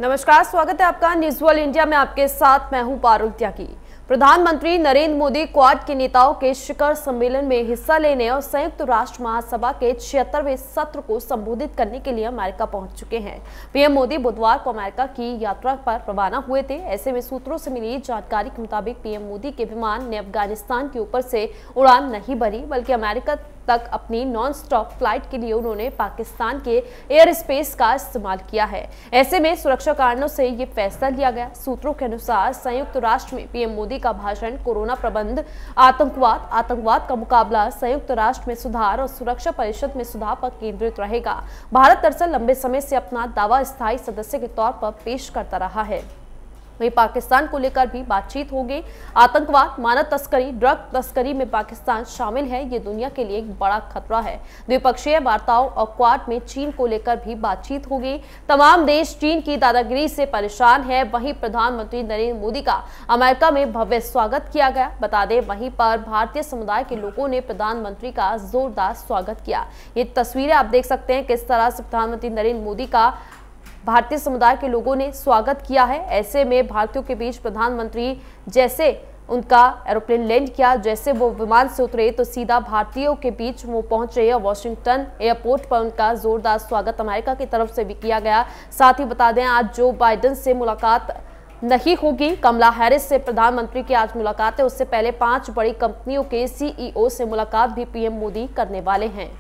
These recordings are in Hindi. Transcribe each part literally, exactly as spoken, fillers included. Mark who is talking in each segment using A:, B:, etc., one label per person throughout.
A: नमस्कार, स्वागत है आपका न्यूज़ वर्ल्ड इंडिया में। आपके साथ मैं हूं पारुल त्यागी। प्रधानमंत्री नरेंद्र मोदी क्वाड के नेताओं के शिखर सम्मेलन में हिस्सा लेने और संयुक्त राष्ट्र महासभा के छिहत्तरवें सत्र को संबोधित करने के लिए अमेरिका पहुंच चुके हैं। पीएम मोदी बुधवार को अमेरिका की यात्रा पर रवाना हुए थे। ऐसे में सूत्रों से मिली जानकारी के मुताबिक पीएम मोदी के विमान ने अफगानिस्तान के ऊपर से उड़ान नहीं भरी, बल्कि अमेरिका तक अपनी नॉन स्टॉप फ्लाइट के लिए उन्होंने पाकिस्तान के एयर स्पेस का इस्तेमाल किया है। ऐसे में सुरक्षा कारणों से ये फैसला लिया गया। सूत्रों के अनुसार संयुक्त राष्ट्र में पीएम मोदी का भाषण कोरोना प्रबंध, आतंकवाद, आतंकवाद का मुकाबला, संयुक्त राष्ट्र में सुधार और सुरक्षा परिषद में सुधार पर केंद्रित रहेगा। भारत दरअसल लंबे समय से अपना दावा स्थायी सदस्य के तौर पर पेश करता रहा है। वहीं पाकिस्तान को लेकर भी बातचीत होगी। आतंकवाद, मानव तस्करी, ड्रग तस्करी में पाकिस्तान शामिल है, ये दुनिया के लिए एक बड़ा खतरा है। द्विपक्षीय वार्ताओं और क्वाड में चीन को लेकर भी बातचीत होगी। तमाम देश चीन की दादागिरी से परेशान है। वहीं प्रधानमंत्री नरेंद्र मोदी का अमेरिका में भव्य स्वागत किया गया। बता दें, वहीं पर भारतीय समुदाय के लोगों ने प्रधानमंत्री का जोरदार स्वागत किया। ये तस्वीरें आप देख सकते हैं किस तरह से प्रधानमंत्री नरेंद्र मोदी का भारतीय समुदाय के लोगों ने स्वागत किया है। ऐसे में भारतीयों के बीच प्रधानमंत्री जैसे उनका एरोप्लेन लैंड किया, जैसे वो विमान से उतरे तो सीधा भारतीयों के बीच वो पहुंचे और वॉशिंगटन एयरपोर्ट पर उनका जोरदार स्वागत अमेरिका की तरफ से भी किया गया। साथ ही बता दें, आज जो बाइडेन से मुलाकात नहीं होगी, कमला हैरिस से प्रधानमंत्री की आज मुलाकात है। उससे पहले पांच बड़ी कंपनियों के सीईओ से मुलाकात भी पीएम मोदी करने वाले हैं।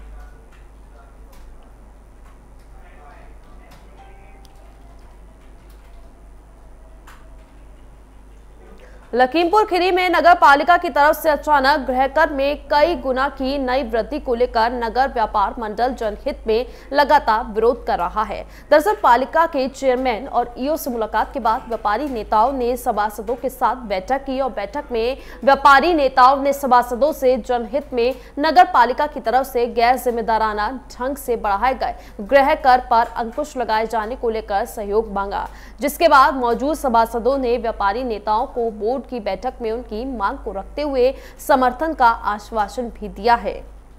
A: लखीमपुर खीरी में नगर पालिका की तरफ से अचानक गृहकर में कई गुना की नई वृद्धि को लेकर नगर व्यापार मंडल जनहित में लगातार विरोध कर रहा है। दरअसल पालिका के चेयरमैन और ईओ से मुलाकात के बाद व्यापारी नेताओं ने सभासदों के साथ बैठक की और बैठक में व्यापारी नेताओं ने सभासदों से जनहित में नगर पालिका की तरफ से गैर जिम्मेदाराना ढंग से बढ़ाए गए गृह कर पर अंकुश लगाए जाने को लेकर सहयोग मांगा, जिसके बाद मौजूद सभासदों ने व्यापारी नेताओं को बोर्ड की बैठक में उनकी मांग को रखते हुए समर्थन का आश्वासन भी दिया है।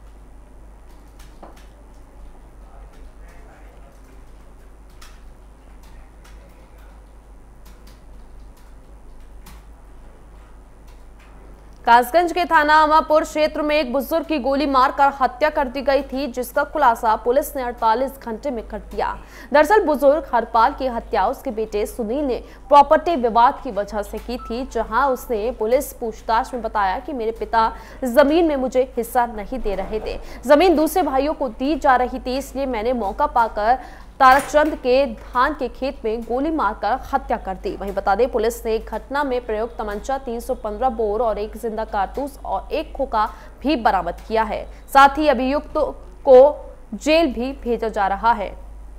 A: कासगंज के थाना अमापुर क्षेत्र में एक बुजुर्ग की गोली मारकर हत्या कर दी गई थी, जिसका खुलासा पुलिस ने अड़तालीस घंटे में कर दिया। दरअसल बुजुर्ग हरपाल की हत्या उसके बेटे सुनील ने प्रॉपर्टी विवाद की वजह से की थी, जहां उसने पुलिस पूछताछ में बताया कि मेरे पिता जमीन में मुझे हिस्सा नहीं दे रहे थे, जमीन दूसरे भाइयों को दी जा रही थी, इसलिए मैंने मौका पाकर ताराचंद के धान के खेत में गोली मारकर हत्या कर दी। वहीं बता दें, पुलिस ने घटना में प्रयुक्त तमंचा, तीन सौ पंद्रह बोर और एक जिंदा कारतूस और एक खोखा भी बरामद किया है। साथ ही अभियुक्त को जेल भी भेजा जा रहा है।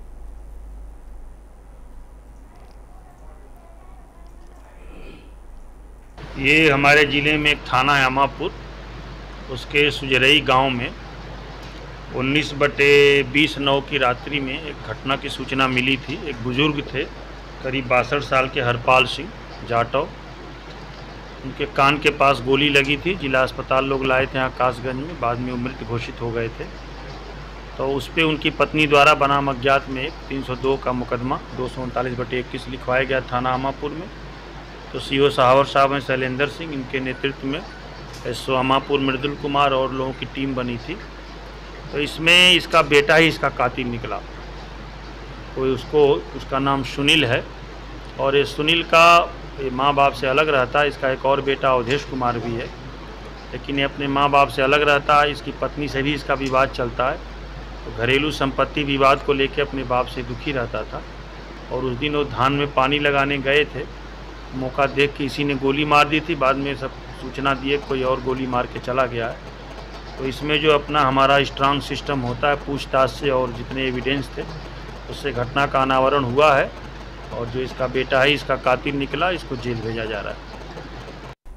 B: ये हमारे जिले में एक थाना है अमापुर, उसके सुजरई गांव में उन्नीस बटे बीस नौ की रात्रि में एक घटना की सूचना मिली थी। एक बुजुर्ग थे, करीब बासठ साल के, हरपाल सिंह जाटव। उनके कान के पास गोली लगी थी। जिला अस्पताल लोग लाए थे यहाँ कासगंज में, बाद में वो मृत घोषित हो गए थे। तो उस पर उनकी पत्नी द्वारा बनाम अज्ञात में एक तीन सौ दो का मुकदमा दो सौ उनतालीस बटे इक्कीस लिखवाया गया थाना अमापुर में। तो सीओ सहावर साहब हैं शैलेंद्र सिंह, इनके नेतृत्व में एसओ अमापुर मृदुल कुमार और लोगों की टीम बनी थी। तो इसमें इसका बेटा ही इसका कातिल निकला। कोई उसको उसका नाम सुनील है और ये सुनील का ये माँ बाप से अलग रहता है। इसका एक और बेटा अवधेश कुमार भी है, लेकिन ये अपने माँ बाप से अलग रहता है। इसकी पत्नी से भी इसका विवाद चलता है। तो घरेलू संपत्ति विवाद को लेकर अपने बाप से दुखी रहता था और उस दिन वो धान में पानी लगाने गए थे। मौका देख के इसी ने गोली मार दी थी। बाद में सब सूचना दिए, कोई और गोली मार के चला गया है। तो इसमें जो अपना हमारा स्ट्रांग सिस्टम होता है, पूछताछ से और जितने एविडेंस थे उससे घटना का अनावरण हुआ है और जो इसका बेटा है इसका कातिल निकला, इसको जेल भेजा जा रहा है।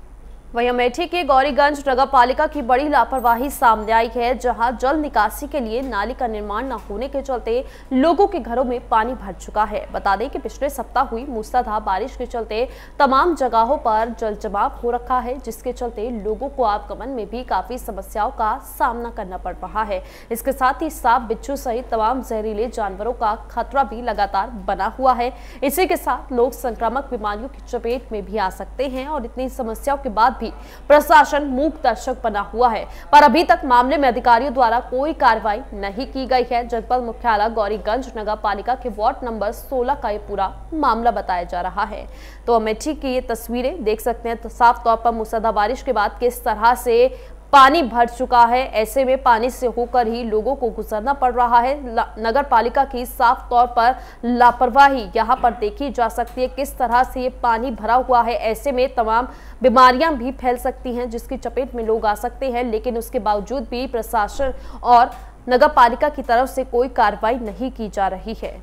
A: वहीं अमेठी के गौरीगंज नगर पालिका की बड़ी लापरवाही सामने आई है, जहां जल निकासी के लिए नाली का निर्माण न होने के चलते लोगों के घरों में पानी भर चुका है। बता दें कि पिछले सप्ताह हुई मूसलाधार बारिश के चलते तमाम जगहों पर जल जमाव हो रखा है, जिसके चलते लोगों को आवागमन में भी काफी समस्याओं का सामना करना पड़ रहा है। इसके साथ ही सांप, बिच्छू सहित तमाम जहरीले जानवरों का खतरा भी लगातार बना हुआ है। इसी के साथ लोग संक्रामक बीमारियों की चपेट में भी आ सकते हैं और इतनी समस्याओं के बाद भी प्रशासन मूक दर्शक बना हुआ है, पर अभी तक मामले में अधिकारियों द्वारा कोई कार्रवाई नहीं की गई है। जनपद मुख्यालय गौरीगंज नगर पालिका के वार्ड नंबर सोलह का ये पूरा मामला बताया जा रहा है। तो अमेठी की ये तस्वीरें देख सकते हैं, तो साफ तौर पर मूसलाधार बारिश के बाद किस तरह से पानी भर चुका है। ऐसे में पानी से होकर ही लोगों को गुजरना पड़ रहा है। नगर पालिका की साफ तौर पर लापरवाही यहाँ पर देखी जा सकती है, किस तरह से ये पानी भरा हुआ है। ऐसे में तमाम बीमारियां भी फैल सकती हैं, जिसकी चपेट में लोग आ सकते हैं, लेकिन उसके बावजूद भी प्रशासन और नगर पालिका की तरफ से कोई कार्रवाई नहीं की जा रही है।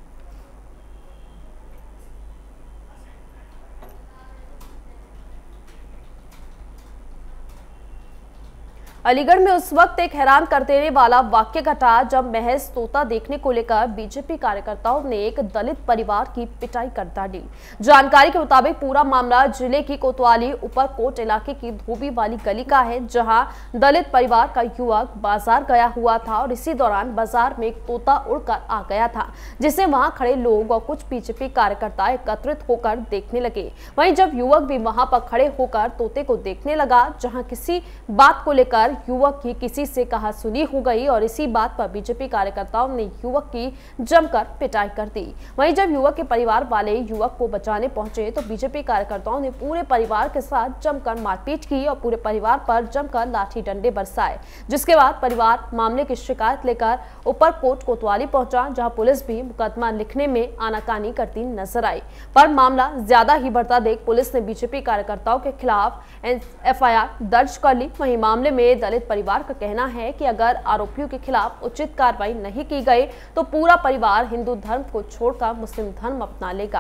A: अलीगढ़ में उस वक्त एक हैरान कर देने वाला वाक्य घटा जब महज तोता देखने को लेकर बीजेपी कार्यकर्ताओं ने एक दलित परिवार की पिटाई कर डाली। जानकारी के मुताबिक पूरा मामला जिले की कोतवाली उपरकोट इलाके की धोबी वाली गली का है, जहां दलित परिवार का युवक बाजार गया हुआ था और इसी दौरान बाजार में एक तोता उड़कर आ गया था, जिसे वहां खड़े लोग और कुछ बीजेपी कार्यकर्ता एकत्रित होकर देखने लगे। वहीं जब युवक भी वहां पर खड़े होकर तोते को देखने लगा, जहां किसी बात को लेकर युवक की किसी से कहा सुनी हो गई और इसी बात पर बीजेपी कार्यकर्ताओं ने युवक की जमकर पिटाई कर दी। वहीं जब युवक के परिवार वाले युवक को बचाने पहुंचे तो बीजेपी कार्यकर्ताओं ने पूरे परिवार के साथ जमकर मारपीट की और पूरे परिवार पर जमकर लाठी डंडे बरसाए, जिसके बाद परिवार मामले की शिकायत लेकर उपरकोट कोतवाली पहुंचा, जहां पुलिस भी मुकदमा लिखने में आनाकानी करती नजर आई। पर मामला ज्यादा ही बढ़ता देख पुलिस ने बीजेपी कार्यकर्ताओं के खिलाफ एफ आई आर दर्ज कर ली। वहीं मामले में दलित परिवार का कहना है कि अगर आरोपियों के खिलाफ उचित कार्रवाई नहीं की गई तो पूरा परिवार हिंदू धर्म को छोड़कर मुस्लिम धर्म अपना लेगा।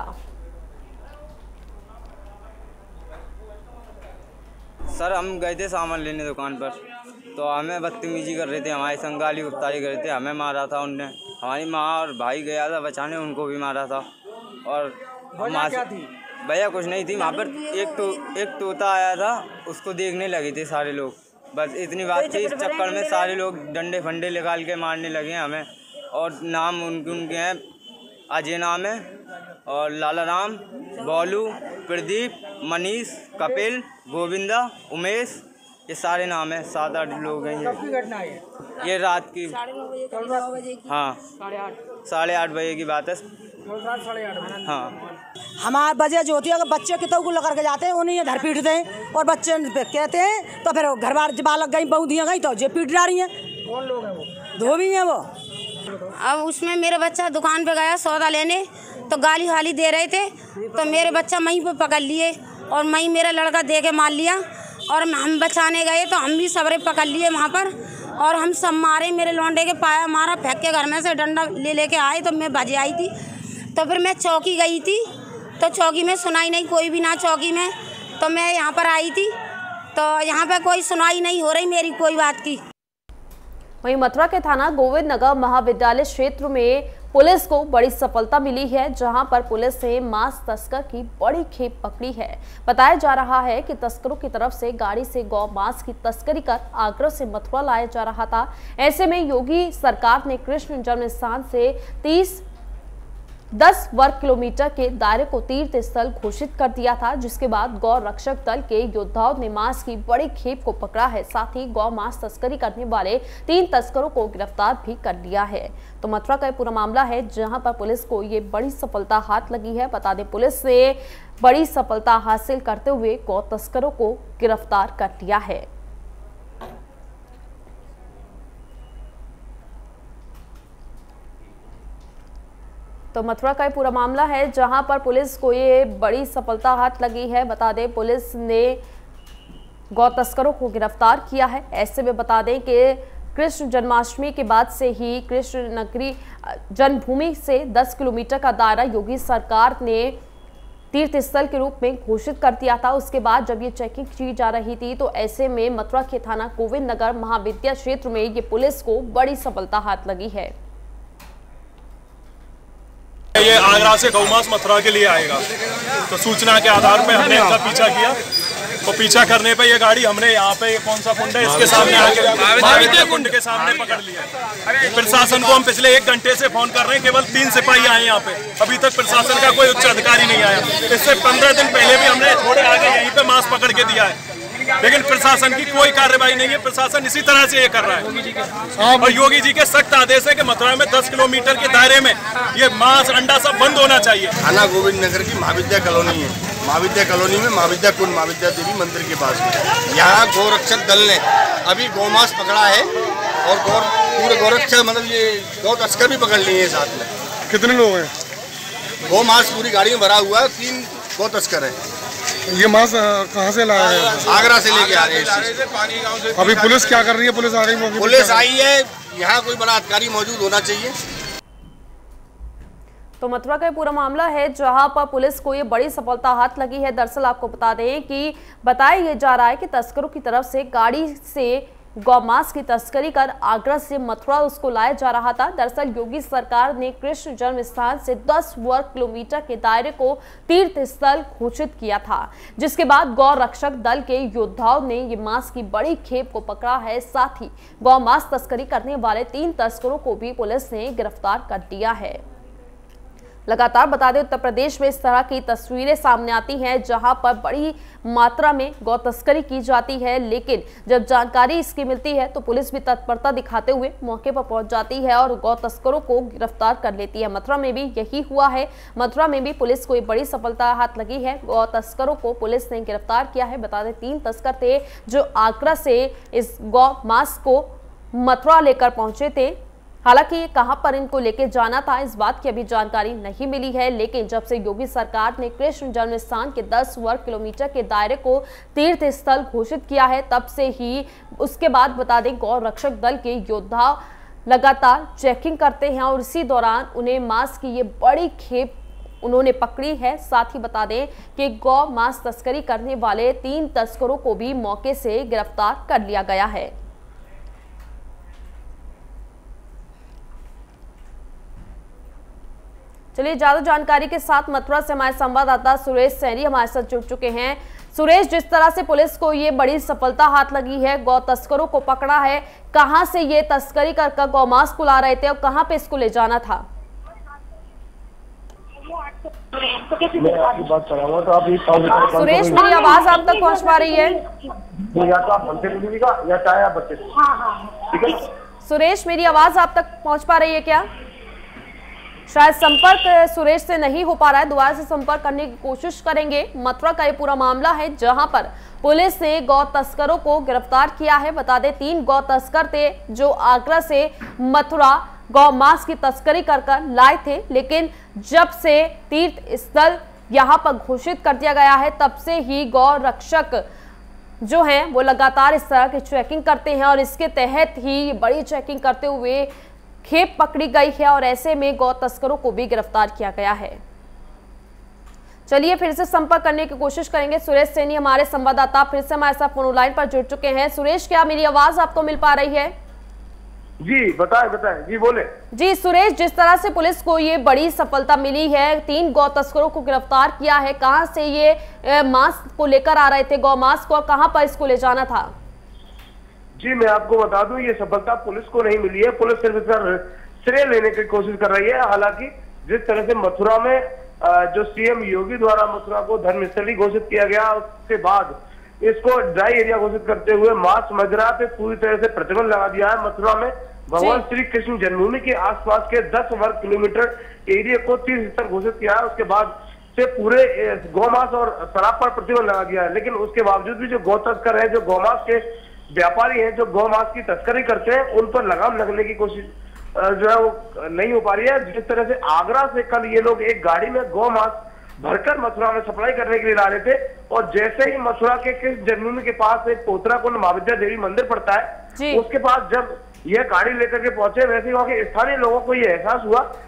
C: सर, हम गए थे सामान लेने दुकान पर, तो हमें बदतमीजी कर रहे थे, हमारी संगाली गुफ्तारी कर रहे थे, हमें मारा था उनने। हमारी माँ और भाई गया था बचाने, उनको भी मारा था। और
D: क्या थी?
C: भैया कुछ नहीं थी, वहाँ पर एक तो एक तोता आया था, उसको देखने लगे थे सारे लोग, बस इतनी बात थी। इस चक्कर में सारे लोग डंडे फंडे निकाल के मारने लगे हमें। और नाम उनके उनके हैं, अजय नाम है, और लाला राम, बोलू, प्रदीप, मनीष, कपिल, गोविंदा, उमेश, ये सारे नाम है। सात आठ लोग हैं।
D: कब की घटना है?
C: ये रात की हाँ साढ़े आठ बजे की बात है। हाँ,
E: हमारे वजह जो होती है, अगर बच्चे कितों को लगा के जाते हैं उन्हें इधर पीटते हैं और बच्चे कहते हैं, तो फिर घर बार बालक गई बहू दिया गई तो जे पीट जा रही हैं।
D: कौन लोग हैं वो?
E: धोबी हैं वो।
F: अब उसमें मेरे बच्चा दुकान पे गया सौदा लेने, तो गाली हाली दे रहे थे, तो मेरे बच्चा मई पे पकड़ लिए और मई मेरा लड़का दे के मार लिया। और हम बचाने गए तो हम भी सबरे पकड़ लिए वहाँ पर, और हम सब मारे। मेरे लौंडे के पाया मारा, फेंक के घर में से डंडा ले लेके आए, तो मैं बजे आई थी। तो फिर मैं चौकी गई थी, तो चौकी में सुनाई नहीं, कोई भी ना चौकी में। तो मैं यहाँ पर आई थी, तो यहाँ पे कोई सुनाई नहीं हो रही मेरी कोई बात की।
A: वहीं मथुरा के थाना गोविंद नगर महाविद्यालय क्षेत्र में पुलिस को बड़ी सफलता मिली है, जहां पर पुलिस ने मांस तस्कर की बड़ी खेप पकड़ी है। बताया जा रहा है कि तस्करों की तरफ से गाड़ी से गौ मांस की तस्करी कर आगरा से मथुरा लाया जा रहा था। ऐसे में योगी सरकार ने कृष्ण जन्म स्थान से तीस दस वर्ग किलोमीटर के दायरे को तीर्थ स्थल घोषित कर दिया था, जिसके बाद गौ रक्षक दल के योद्धाओं ने मांस की बड़ी खेप को पकड़ा है। साथ ही गौ मांस तस्करी करने वाले तीन तस्करों को गिरफ्तार भी कर लिया है। तो मथुरा का पूरा मामला है, जहां पर पुलिस को ये बड़ी सफलता हाथ लगी है। बता दें, पुलिस ने बड़ी सफलता हासिल करते हुए गौ तस्करों को गिरफ्तार कर लिया है। तो मथुरा का पूरा मामला है, जहां पर पुलिस को ये बड़ी सफलता हाथ लगी है। बता दें, पुलिस ने गौ तस्करों को गिरफ्तार किया है। ऐसे में बता दें कि कृष्ण जन्माष्टमी के बाद से ही कृष्ण नगरी जन्मभूमि से दस किलोमीटर का दायरा योगी सरकार ने तीर्थ स्थल के रूप में घोषित कर दिया था। उसके बाद जब ये चेकिंग की जा रही थी तो ऐसे में मथुरा के थाना गोविंद नगर महाविद्या क्षेत्र में ये पुलिस को बड़ी सफलता हाथ लगी है।
G: ये आगरा से गौमांस मथुरा के लिए आएगा, तो सूचना के आधार पे हमने इनका पीछा किया। तो पीछा करने पे ये गाड़ी हमने यहाँ पे कौन सा कुंड है इसके सामने आके महाविद्या कुंड के सामने पकड़ लिया। प्रशासन को हम पिछले एक घंटे से फोन कर रहे हैं, केवल तीन सिपाही आए यहाँ पे, अभी तक प्रशासन का कोई उच्च अधिकारी नहीं आया। इससे पंद्रह दिन पहले भी हमने थोड़े आगे यहीं पे मांस पकड़ के दिया है, लेकिन प्रशासन की कोई कार्रवाई नहीं है। प्रशासन इसी तरह से ये कर रहा है और योगी जी के सख्त आदेश है कि मथुरा में दस किलोमीटर के दायरे में ये मांस अंडा सब बंद होना चाहिए।
H: थाना गोविंद नगर की महाविद्या कॉलोनी है। महाविद्या कॉलोनी में महाविद्या कुंड महाविद्या देवी मंदिर के पास में यहाँ गौरक्षक दल ने अभी गौमांस पकड़ा है और गौ पूरे गौरक्षक मतलब ये गौ तस्कर भी पकड़ लिए हैं साथ में।
I: कितने लोग हैं?
H: गौमांस पूरी गाड़ी में भरा हुआ है, तीन गौ तस्कर है।
I: ये मांस कहाँ से लाया है?
H: आगरा से लेके आ रहे हैं।
I: अभी पुलिस क्या कर रही है? पुलिस आ गई?
H: पुलिस आई है, यहाँ कोई बड़ा अधिकारी मौजूद होना चाहिए।
A: तो मथुरा का पूरा मामला है जहां पर पुलिस को ये बड़ी सफलता हाथ लगी है। दरअसल आपको बता दें कि बताया ये जा रहा है कि तस्करों की तरफ से गाड़ी से गौमांस की तस्करी कर आगरा से मथुरा उसको लाया जा रहा था। दरअसल योगी सरकार ने कृष्ण जन्म स्थान से दस वर्ग किलोमीटर के दायरे को तीर्थ स्थल घोषित किया था, जिसके बाद गौ रक्षक दल के योद्धाओं ने ये मांस की बड़ी खेप को पकड़ा है। साथ ही गौमांस तस्करी करने वाले तीन तस्करों को भी पुलिस ने गिरफ्तार कर दिया है। लगातार बता दें उत्तर प्रदेश में इस तरह की तस्वीरें सामने आती हैं जहां पर बड़ी मात्रा में गौ तस्करी की जाती है, लेकिन जब जानकारी इसकी मिलती है तो पुलिस भी तत्परता दिखाते हुए मौके पर पहुंच जाती है और गौ तस्करों को गिरफ्तार कर लेती है। मथुरा में भी यही हुआ है। मथुरा में भी पुलिस को एक बड़ी सफलता हाथ लगी है। गौ तस्करों को पुलिस ने गिरफ्तार किया है। बता दें तीन तस्कर थे जो आगरा से इस गौ मांस को मथुरा लेकर पहुंचे थे। हालांकि कहां पर इनको लेके जाना था इस बात की अभी जानकारी नहीं मिली है, लेकिन जब से योगी सरकार ने कृष्ण जन्म स्थान के दस वर्ग किलोमीटर के दायरे को तीर्थ स्थल घोषित किया है तब से ही उसके बाद बता दें गौ रक्षक दल के योद्धा लगातार चेकिंग करते हैं और इसी दौरान उन्हें मांस की ये बड़ी खेप उन्होंने पकड़ी है। साथ ही बता दें कि गौ मांस तस्करी करने वाले तीन तस्करों को भी मौके से गिरफ्तार कर लिया गया है। चलिए ज्यादा जानकारी के साथ मथुरा से हमारे संवाददाता सुरेश सैनी हमारे साथ जुड़ चुके हैं। सुरेश, जिस तरह से पुलिस को ये बड़ी सफलता हाथ लगी है, गौ तस्करों को पकड़ा है, कहां से ये तस्करी कर कर गौमांस को ला रहे थे और कहां पे इसको ले जाना था? सुरेश, मेरी आवाज आप तक पहुंच पा रही है? सुरेश, मेरी आवाज आप तक पहुंच पा रही है क्या? शायद संपर्क सुरेश से नहीं हो पा रहा है, दोबारा से संपर्क करने की कोशिश करेंगे। मथुरा का ये पूरा मामला है जहां पर पुलिस ने गौ तस्करों को गिरफ्तार किया है। बता दें तीन गौ तस्कर थे जो आगरा से मथुरा गौ मांस की तस्करी कर कर लाए थे, लेकिन जब से तीर्थ स्थल यहां पर घोषित कर दिया गया है तब से ही गौ रक्षक जो हैं वो लगातार इस तरह की चेकिंग करते हैं और इसके तहत ही बड़ी चेकिंग करते हुए खेप पकड़ी गई है और ऐसे में गौ तस्करों को भी गिरफ्तार किया गया है। चलिए फिर से संपर्क करने की कोशिश करेंगे। सुरेश सैनी हमारे संवाददाता फिर से हमारे साथ फोन लाइन पर जुड़ चुके हैं। सुरेश, क्या मेरी आवाज आपको मिल पा रही है?
J: जी बताएं बताएं जी बोले।
A: जी सुरेश, जिस तरह से पुलिस को ये बड़ी सफलता मिली है, तीन गौ तस्करों को गिरफ्तार किया है, कहां से ये मांस को लेकर आ रहे थे, गौ मांस को, और कहां पर इसको ले जाना था?
J: जी मैं आपको बता दूं ये सफलता पुलिस को नहीं मिली है, पुलिस सिर्फ इसका श्रेय लेने की कोशिश कर रही है। हालांकि जिस तरह से मथुरा में जो सीएम योगी द्वारा मथुरा को धर्मस्थली घोषित किया गया, उसके बाद इसको ड्राई एरिया घोषित करते हुए मांस मदिरा पे पूरी तरह से प्रतिबंध लगा दिया है। मथुरा में भगवान श्री कृष्ण जन्मभूमि के आसपास के दस वर्ग किलोमीटर एरिया को तीर्थ स्थल घोषित किया है। उसके बाद से पूरे गौमांस और शराब पर प्रतिबंध लगा दिया है, लेकिन उसके बावजूद भी जो गौ तस्कर है, जो गौमांस के व्यापारी हैं, जो गौमांस की तस्करी करते हैं, उन पर लगाम लगने की कोशिश जो है वो नहीं हो पा रही है। जिस तरह से आगरा से कल ये लोग एक गाड़ी में गौमांस भरकर मथुरा में सप्लाई करने के लिए ला रहे थे और जैसे ही मथुरा के किस जन्मभूमि के पास एक पोतरा कुंड महाविद्या देवी मंदिर पड़ता है, उसके पास जब यह गाड़ी लेकर के पहुंचे, वैसे वहां के स्थानीय लोगों को यह एहसास हुआ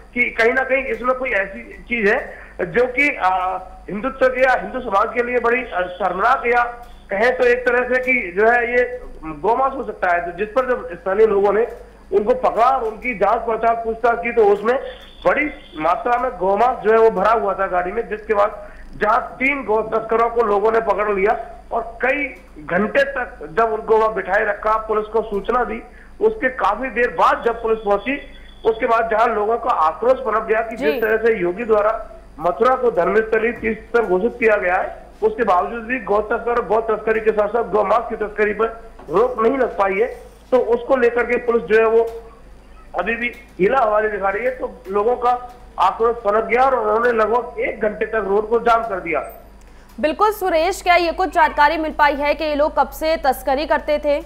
J: कि कहीं ना कहीं इसमें कोई ऐसी चीज है जो कि हिंदुत्व के या हिंदू समाज के लिए बड़ी शर्मनाक या कहें तो एक तरह से कि जो है ये गौमांस हो सकता है। तो जिस पर जब स्थानीय लोगों ने उनको पकड़ा और उनकी जांच पड़ताल पूछताछ की तो उसमें बड़ी मात्रा में गौमांस जो है वो भरा हुआ था गाड़ी में, जिसके बाद जहां तीन गौ तस्करों को लोगों ने पकड़ लिया और कई घंटे तक जब उनको वहां बिठाए रखा, पुलिस को सूचना दी, उसके काफी देर बाद जब पुलिस पहुंची उसके बाद जहां लोगों का आक्रोश पनप गया कि जिस तरह से योगी द्वारा मथुरा को धर्मस्थली तीर्थस्थल घोषित किया गया है उसके बावजूद भी गौ तस्कर गौ तस्करी के साथ साथ गौमांस की तस्करी पर रोक नहीं लग पाई है, तो उसको लेकर के पुलिस जो है वो अभी भी हिला हवाले दिखा रही है। तो लोगों का आक्रोश पनप गया और उन्होंने लगभग एक घंटे तक रोड को जाम कर दिया।
A: बिल्कुल सुरेश, क्या ये कुछ जानकारी मिल पाई है कि ये लोग कब से तस्करी करते थे?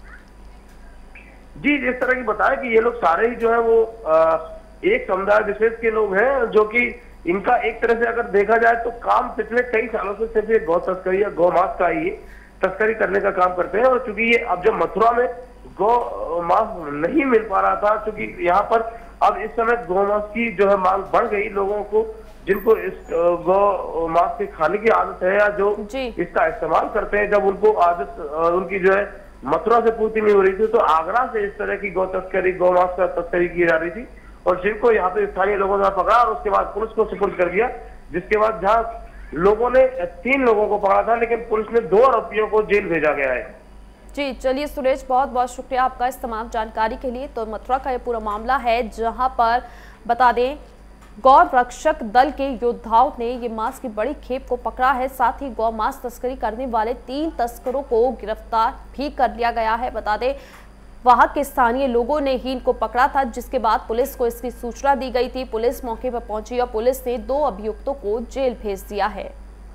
J: जी, जिस तरह की बताया कि ये लोग सारे ही जो है वो आ, एक समुदाय विशेष के लोग हैं, जो कि इनका एक तरह से अगर देखा जाए तो काम पिछले कई सालों से सिर्फ ये गौ तस्करी या गौ मांस का ही तस्करी करने का काम करते हैं। और चूंकि ये अब जब मथुरा में गौ मांस नहीं मिल पा रहा था, क्योंकि यहाँ पर अब इस समय गौ मांस की जो है मांग बढ़ गई, लोगों को जिनको इस गौ मांस के खाने की आदत है या जो इसका इस्तेमाल करते हैं, जब उनको आदत उनकी जो है मथुरा से पूर्ति नहीं हो रही थी तो आगरा से इस तरह की गौ तस्करी गौ मांस का तस्करी की जा रही थी और जिनको यहाँ पे स्थानीय लोगों ने पकड़ा और उसके बाद पुलिस को सुपुर्द कर दिया, जिसके बाद जहाँ लोगों ने तीन लोगों को पकड़ा था लेकिन पुलिस ने दो आरोपियों को जेल भेजा गया है।
A: जी चलिए सुरेश, बहुत बहुत शुक्रिया आपका इस तमाम जानकारी के लिए। तो मथुरा का ये पूरा मामला है जहां पर बता दें गौ रक्षक दल के योद्धाओं ने ये मांस की बड़ी खेप को पकड़ा है, साथ ही गौ मांस तस्करी करने वाले तीन तस्करों को गिरफ्तार भी कर लिया गया है। बता दें वहां के स्थानीय लोगों ने ही इनको पकड़ा था, जिसके बाद पुलिस को इसकी सूचना दी गई थी। पुलिस मौके पर पहुंची और पुलिस ने दो अभियुक्तों को जेल भेज दिया है।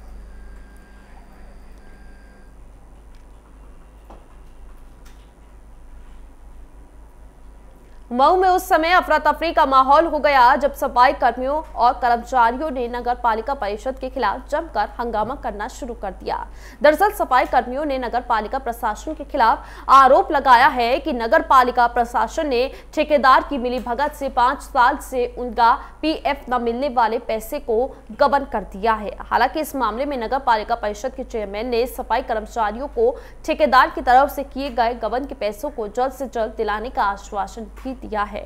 A: मऊ में उस समय अफरा तफरी का माहौल हो गया जब सफाई कर्मियों और कर्मचारियों ने नगर पालिका परिषद के खिलाफ जमकर हंगामा करना शुरू कर दिया। दरअसल सफाई कर्मियों ने नगर पालिका प्रशासन के खिलाफ आरोप लगाया है कि नगर पालिका प्रशासन ने ठेकेदार की मिलीभगत से पांच साल से उनका पीएफ न मिलने वाले पैसे को गबन कर दिया है। हालांकि इस मामले में नगर पालिका परिषद के चेयरमैन ने सफाई कर्मचारियों को ठेकेदार की तरफ से किए गए गबन के पैसों को जल्द से जल्द दिलाने का आश्वासन भी दिया है।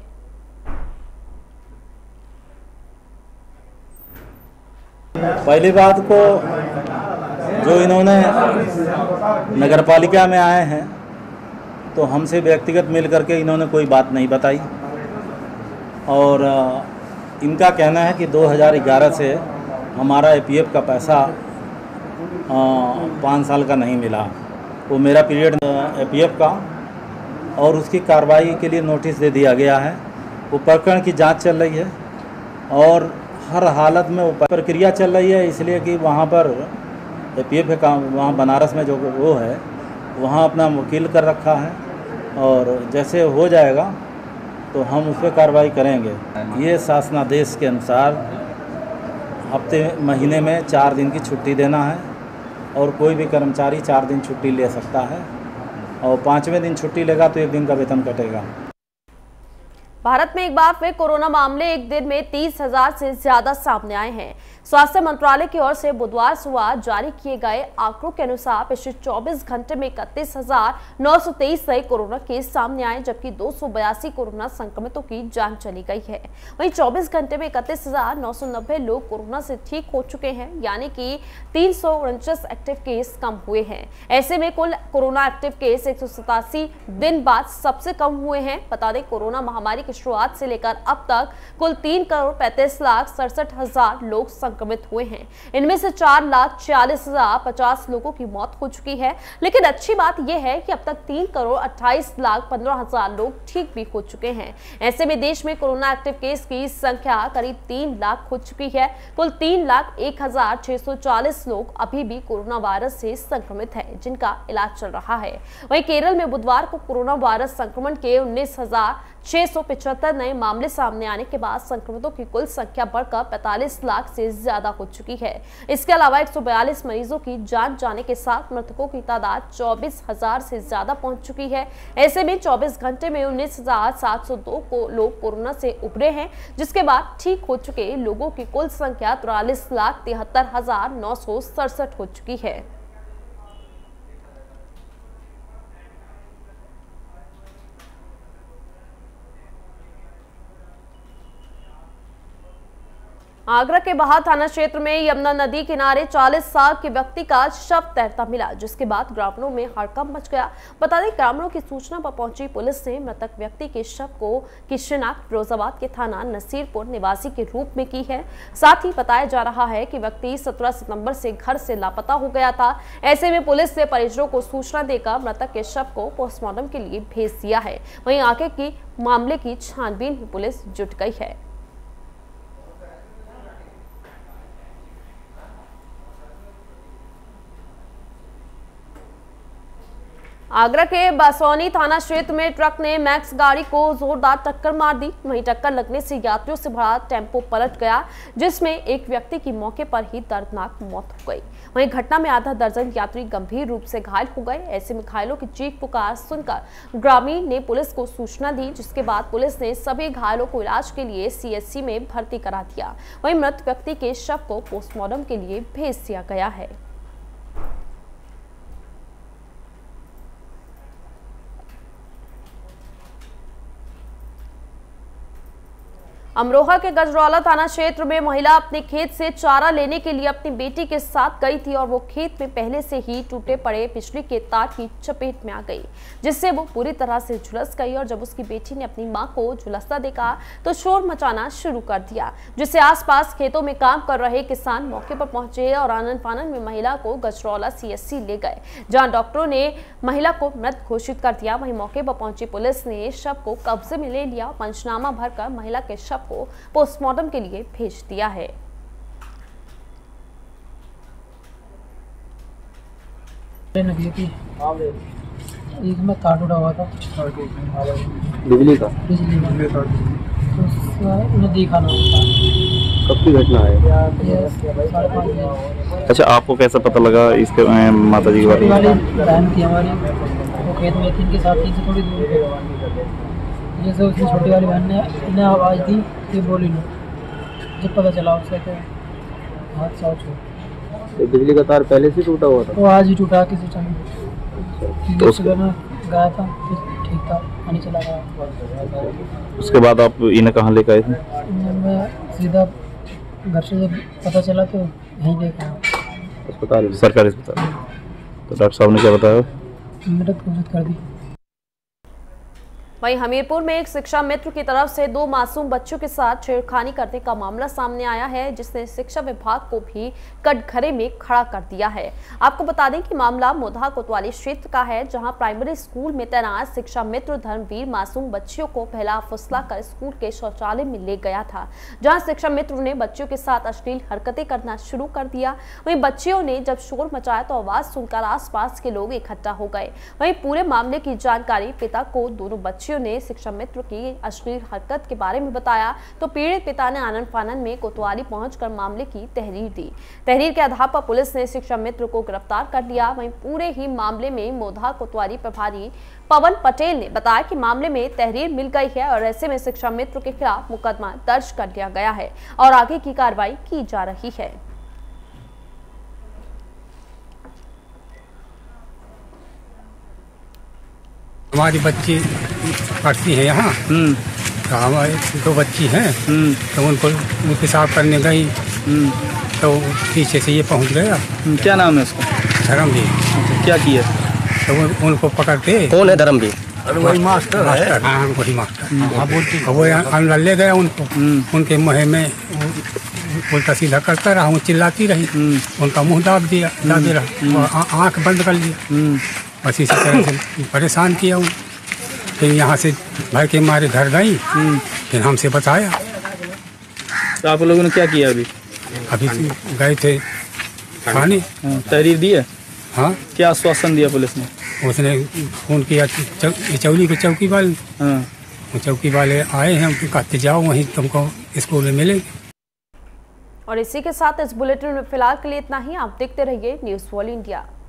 K: पहली बात को जो इन्होंने नगरपालिका में आए हैं तो हमसे व्यक्तिगत मिल करके इन्होंने कोई बात नहीं बताई और इनका कहना है कि दो हज़ार ग्यारह से हमारा एपीएफ का पैसा पाँच साल का नहीं मिला, वो मेरा पीरियड एपीएफ का और उसकी कार्रवाई के लिए नोटिस दे दिया गया है। वो प्रकरण की जांच चल रही है और हर हालत में वो प्रक्रिया चल रही है, इसलिए कि वहाँ पर एपीएफ का वहाँ बनारस में जो वो है वहाँ अपना वकील कर रखा है और जैसे हो जाएगा तो हम उस पर कार्रवाई करेंगे। ये शासनादेश के अनुसार हफ्ते महीने में चार दिन की छुट्टी देना है और कोई भी कर्मचारी चार दिन छुट्टी ले सकता है और पांचवें दिन छुट्टी लेगा तो एक दिन का वेतन कटेगा।
A: भारत में एक बार फिर कोरोना मामले एक दिन में तीस हजार से ज्यादा सामने आए हैं। स्वास्थ्य मंत्रालय की ओर से बुधवार सुबह जारी किए गए आंकड़ों के अनुसार पिछले चौबीस घंटे में इकतीस हजार नौ सौ तेईस नए कोरोना केस सामने आए, जबकि दो सौ बयासी कोरोना संक्रमितों की जान चली गई है। वहीं चौबीस घंटे में इकतीस हजार नौ सौ नब्बे लोग कोरोना से ठीक हो चुके हैं, यानी कि तीन सौ उनचास एक्टिव केस कम हुए हैं। ऐसे में कुल कोरोना एक्टिव केस एक सौ सतासी दिन बाद सबसे कम हुए हैं। बता दें कोरोना महामारी की शुरुआत से लेकर अब तक कुल तीन करोड़ पैंतीस लाख सड़सठ हजार लोग संक्रमित हुए हैं। इनमें से चार लाख छियालीस हजार पचास लोगों की मौत हो चुकी है। लेकिन अच्छी बात यह है कि अब तक तीन करोड़ अट्ठाईस लाख पंद्रह हजार लोग ठीक भी हो चुके हैं। ऐसे में देश में कोरोना एक्टिव केस की संख्या करीब तीन लाख हो चुकी है। कुल तीन लाख एक हजार छह सौ चालीस लोग अभी भी कोरोना वायरस से संक्रमित है, जिनका इलाज चल रहा है। वहीं केरल में बुधवार को कोरोना वायरस संक्रमण के उन्नीस हजार छह सौ पिछहत्तर नए मामले सामने आने के बाद संक्रमितों की कुल संख्या बढ़कर पैंतालीस लाख से ज्यादा हो चुकी है। इसके अलावा एक सौ बयालीस मरीजों की जान जाने के साथ मृतकों की तादाद चौबीस हजार से ज्यादा पहुंच चुकी है। ऐसे में चौबीस घंटे में उन्नीस हजार सात सौ दो को लोग कोरोना से उबरे हैं, जिसके बाद ठीक हो चुके लोगों की कुल संख्या तिरालीस लाख तिहत्तर हजार नौ सौ सड़सठ हो चुकी है। आगरा के बहा थाना क्षेत्र में यमुना नदी किनारे चालीस साल के व्यक्ति का शव तैरता मिला, जिसके बाद ग्रामीणों में हड़कंप मच गया। बता दें, ग्रामीणों की सूचना पर पहुंची पुलिस ने मृतक व्यक्ति के शव को की शिनाख्त फिरोजाबाद के थाना नसीरपुर निवासी के रूप में की है। साथ ही बताया जा रहा है कि व्यक्ति सत्रह सितंबर से घर से लापता हो गया था। ऐसे में पुलिस ने परिजनों को सूचना देकर मृतक के शव को पोस्टमार्टम के लिए भेज दिया है। वहीं आगे की मामले की छानबीन में पुलिस जुट गई है। आगरा के बासौनी थाना क्षेत्र में ट्रक ने मैक्स गाड़ी को जोरदार टक्कर मार दी। वहीं टक्कर लगने से यात्रियों से भरा टेम्पो पलट गया, जिसमें एक व्यक्ति की मौके पर ही दर्दनाक मौत हो गई। वहीं घटना में आधा दर्जन यात्री गंभीर रूप से घायल हो गए। ऐसे में घायलों की चीख पुकार सुनकर ग्रामीण ने पुलिस को सूचना दी, जिसके बाद पुलिस ने सभी घायलों को इलाज के लिए सीएचसी में भर्ती करा दिया। वहीं मृत व्यक्ति के शव को पोस्टमार्टम के लिए भेज दिया गया है। अमरोहा के गजरौला थाना क्षेत्र में महिला अपने खेत से चारा लेने के लिए अपनी बेटी के साथ गई थी और वो खेत में पहले से ही टूटे पड़े बिजली के तार की चपेट में आ गई, जिससे वो पूरी तरह से झुलस गई। और जब उसकी बेटी ने अपनी मां को झुलसता देखा तो शोर मचाना शुरू कर दिया, जिससे आसपास खेतों में काम कर रहे किसान मौके पर पहुंचे और आनन फानन में महिला को गजरौला सीएचसी ले गए, जहां डॉक्टरों ने महिला को मृत घोषित कर दिया। वहीं मौके पर पहुंची पुलिस ने शव को कब्जे में ले लिया। पंचनामा भरकर महिला के शव को पोस्टमार्टम के लिए भेज दिया है।
L: एक में तार टूटा हुआ था
M: बिजली का
L: बिजली का तो उन्हें देखा ना।
M: कब की घटना है? अच्छा, आपको कैसा पता लगा इसके माता जी के बारे में?
L: बहन थी हमारी, वो खेत में थी, इनके साथ थी थोड़ी दूर पे। जैसे उसकी छोटी वाली बहन ने इन्हें आवाज़ दी, ये बोली नहीं। जब पता चला उससे तो हादसा हो गया।
M: तो बिजली का तार पहले से टूटा हुआ था?
L: वो आज ही टूटा किसी टाइम। तो सुबह में गया था, फिर ठीक था, पानी चला गया।
M: उसके बाद आप इन्हें कहाँ लेकर आए थे?
L: मैं सीधा घर से जब पता चला तो यहीं देखा
M: अस्पताल, सरकारी अस्पताल। तो डॉक्टर साहब ने क्या बताया?
L: मृत घोषित कर दी।
A: वहीं हमीरपुर में एक शिक्षा मित्र की तरफ से दो मासूम बच्चों के साथ छेड़खानी करने का मामला सामने आया है, जिसने शिक्षा विभाग को भी कटघरे में खड़ा कर दिया है। आपको बता दें कि मामला मोधा कोतवाली क्षेत्र का है, जहां प्राइमरी स्कूल में तैनात शिक्षा मित्र धर्मवीर मासूम बच्चियों को पहला फुसला कर स्कूल के शौचालय में ले गया था, जहां शिक्षा मित्र ने बच्चियों के साथ अश्लील हरकतें करना शुरू कर दिया। वहीं बच्चियों ने जब शोर मचाया तो आवाज सुनकर आसपास के लोग इकट्ठा हो गए। वहीं पूरे मामले की जानकारी पिता को दोनों बच्चियों ने शिक्षा मित्र की अश्लील हरकत के बारे में बताया, तो पीड़ित पिता ने आनन फानन में कोतवाली पहुंचकर मामले की तहरीर दी। तहरीर के आधार पर पुलिस ने शिक्षा मित्र को गिरफ्तार कर लिया। वहीं पूरे ही मामले में मोधा कोतवाली प्रभारी पवन पटेल ने बताया कि मामले में तहरीर मिल गई है और ऐसे में शिक्षा मित्र के खिलाफ मुकदमा दर्ज कर लिया गया है और आगे की कार्रवाई की जा रही है।
N: हमारी बच्ची पढ़ती है यहाँ, तो हमारे दो बच्ची हैं, तो उनको पेशाब करने गई तो पीछे से ये पहुँच गया।
M: क्या नाम है उसका?
N: धर्मवीर।
M: क्या किया?
N: तो उन, उनको पकड़ते।
M: कौन है धर्मवीर?
N: वही मास्टर है। हाँ, वही मास्टर। हाँ, बोलती वो अंदर ले गया उनको, उनके मुँह में उल्टा सीधा करता रहा, वो चिल्लाती रही, उनका मुँह दाब दिया, दाबे रहा, आँख बंद कर लिया। बस इसी तरह से परेशान किया उन। फिर यहाँ से भर के मारे घर गई, फिर हमसे बताया।
M: तो आप लोगों ने क्या किया अभी?
N: अभी गए थे थाने,
M: तहरीर दी है।
N: हाँ।
M: क्या आश्वासन दिया पुलिस ने?
N: उसने फोन किया चौली के चौकी वाले, वो चौकी वाले आए हैं, उनको कहते जाओ वहीं तुमको स्कूल में मिलेंगे।
A: और इसी के साथ इस बुलेटिन में फिलहाल के लिए इतना ही। आप देखते रहिए न्यूज़ वॉल इंडिया।